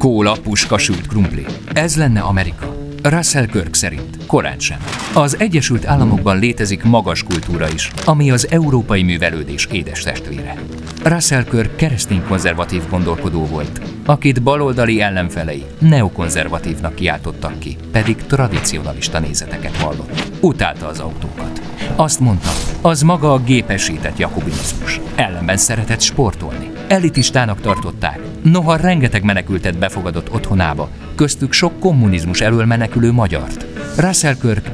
Kóla, puska, sült krumpli. Ez lenne Amerika. Russell Kirk szerint korán sem. Az Egyesült Államokban létezik magas kultúra is, ami az európai művelődés édestestvére. Russell Kirk keresztény konzervatív gondolkodó volt, akit baloldali ellenfelei neokonzervatívnak kiáltottak ki, pedig tradicionalista nézeteket vallott. Utálta az autókat. Azt mondta, az maga a gépesített jakobinizmus. Ellenben szeretett sportolni. Elitistának tartották, noha rengeteg menekültet befogadott otthonába, köztük sok kommunizmus elől menekülő magyart. Russell Kirk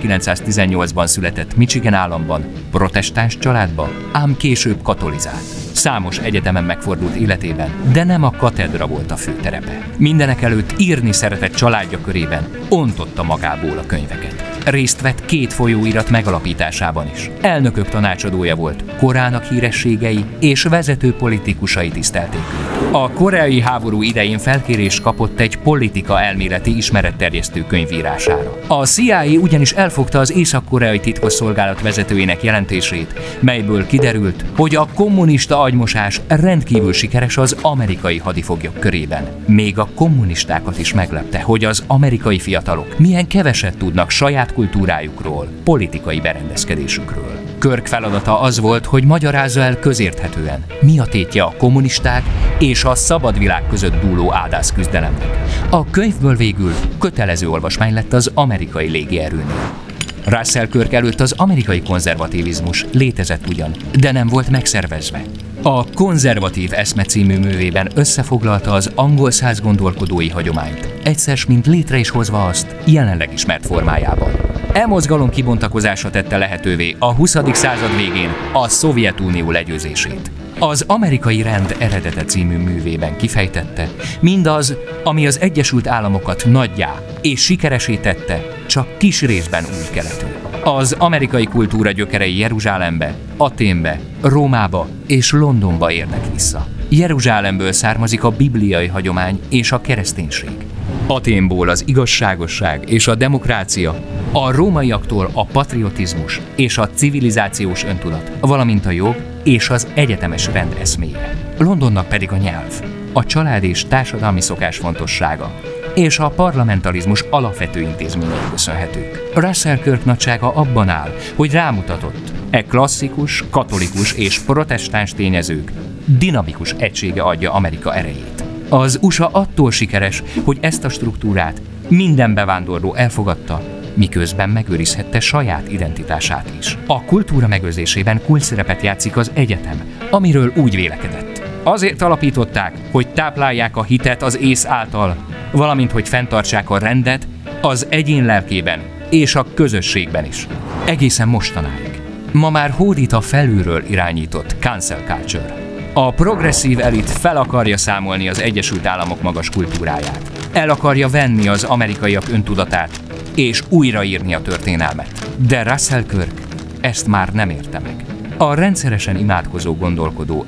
1918-ban született Michigan államban, protestáns családba, ám később katolizált. Számos egyetemen megfordult életében, de nem a katedra volt a főterepe. Mindenekelőtt írni szeretett családja körében, ontotta magából a könyveket. Részt vett 2 folyóirat megalapításában is. Elnökök tanácsadója volt, korának hírességei és vezető politikusai tisztelték őt. A koreai háború idején felkérést kapott egy politika elméleti ismeretterjesztő könyvírására. A CIA ugyanis elfogta az észak-koreai titkosszolgálat vezetőjének jelentését, melyből kiderült, hogy a kommunista agymosás rendkívül sikeres az amerikai hadifoglyok körében. Még a kommunistákat is meglepte, hogy az amerikai fiatalok milyen keveset tudnak saját kultúrájukról, politikai berendezkedésükről. Kirk feladata az volt, hogy magyarázza el közérthetően, mi a tétje a kommunisták és a szabad világ között dúló ádász küzdelemnek. A könyvből végül kötelező olvasmány lett az amerikai légierőnél. Russell Kirk előtt az amerikai konzervativizmus létezett ugyan, de nem volt megszervezve. A Konzervatív eszme című művében összefoglalta az angol száz gondolkodói hagyományt, egyszer mint létre is hozva azt jelenleg ismert formájában. E mozgalom kibontakozása tette lehetővé a 20. század végén a Szovjetunió legyőzését. Az Amerikai Rend eredete című művében kifejtette, mindaz, ami az Egyesült Államokat nagyjá és sikeresé tette, csak kis részben úgy keletű. Az amerikai kultúra gyökerei Jeruzsálembe, Athénbe, Rómába és Londonba érnek vissza. Jeruzsálemből származik a bibliai hagyomány és a kereszténység. Athénból az igazságosság és a demokrácia, a rómaiaktól a patriotizmus és a civilizációs öntudat, valamint a jog és az egyetemes rend eszméje. Londonnak pedig a nyelv, a család és társadalmi szokás fontossága és a parlamentarizmus alapvető intézményei köszönhetők. Russell Kirk nagysága abban áll, hogy rámutatott, e klasszikus, katolikus és protestáns tényezők dinamikus egysége adja Amerika erejét. Az USA attól sikeres, hogy ezt a struktúrát minden bevándorló elfogadta, miközben megőrizhette saját identitását is. A kultúra megőrzésében kulcsszerepet játszik az egyetem, amiről úgy vélekedett. Azért alapították, hogy táplálják a hitet az ész által, valamint hogy fenntartsák a rendet az egyén lelkében és a közösségben is. Egészen mostanáig. Ma már hódít a felülről irányított cancel culture. A progresszív elit fel akarja számolni az Egyesült Államok magas kultúráját. El akarja venni az amerikaiak öntudatát, és újraírni a történelmet. De Russell Kirk ezt már nem érte meg. A rendszeresen imádkozó gondolkodó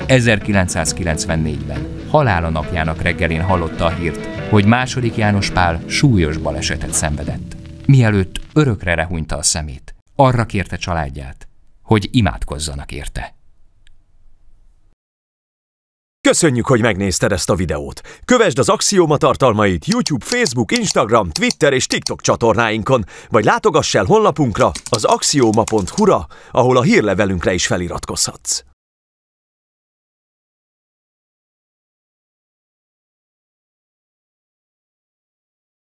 1994-ben halála napjának reggelén hallotta a hírt, hogy II. János Pál súlyos balesetet szenvedett. Mielőtt örökre lehúnyta a szemét, arra kérte családját, hogy imádkozzanak érte. Köszönjük, hogy megnézted ezt a videót! Kövesd az Axioma tartalmait YouTube, Facebook, Instagram, Twitter és TikTok csatornáinkon, vagy látogass el honlapunkra, az axioma.hu-ra, ahol a hírlevelünkre is feliratkozhatsz.